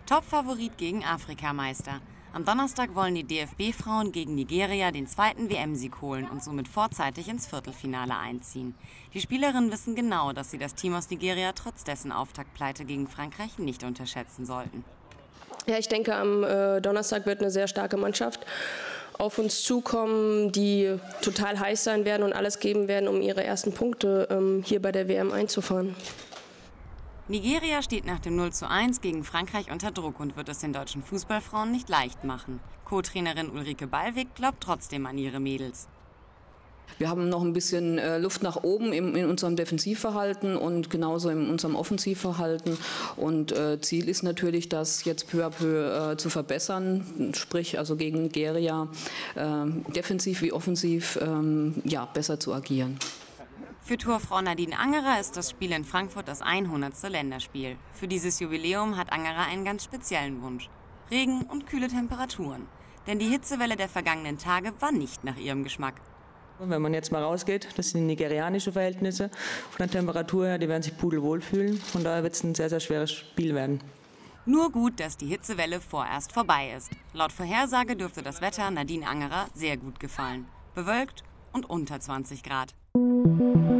Top-Favorit gegen Afrikameister. Am Donnerstag wollen die DFB-Frauen gegen Nigeria den zweiten WM-Sieg holen und somit vorzeitig ins Viertelfinale einziehen. Die Spielerinnen wissen genau, dass sie das Team aus Nigeria trotz dessen Auftaktpleite gegen Frankreich nicht unterschätzen sollten. Ja, ich denke, am Donnerstag wird eine sehr starke Mannschaft auf uns zukommen, die total heiß sein werden und alles geben werden, um ihre ersten Punkte hier bei der WM einzufahren. Nigeria steht nach dem 0:1 gegen Frankreich unter Druck und wird es den deutschen Fußballfrauen nicht leicht machen. Co-Trainerin Ulrike Ballweg glaubt trotzdem an ihre Mädels. Wir haben noch ein bisschen Luft nach oben in unserem Defensivverhalten und genauso in unserem Offensivverhalten. Und Ziel ist natürlich, das jetzt peu à peu zu verbessern, sprich also gegen Nigeria defensiv wie offensiv besser zu agieren. Für Torfrau Nadine Angerer ist das Spiel in Frankfurt das 100. Länderspiel. Für dieses Jubiläum hat Angerer einen ganz speziellen Wunsch: Regen und kühle Temperaturen. Denn die Hitzewelle der vergangenen Tage war nicht nach ihrem Geschmack. Wenn man jetzt mal rausgeht, das sind nigerianische Verhältnisse von der Temperatur her, die werden sich pudelwohl fühlen. Von daher wird es ein sehr, sehr schweres Spiel werden. Nur gut, dass die Hitzewelle vorerst vorbei ist. Laut Vorhersage dürfte das Wetter Nadine Angerer sehr gut gefallen. Bewölkt und unter 20 Grad.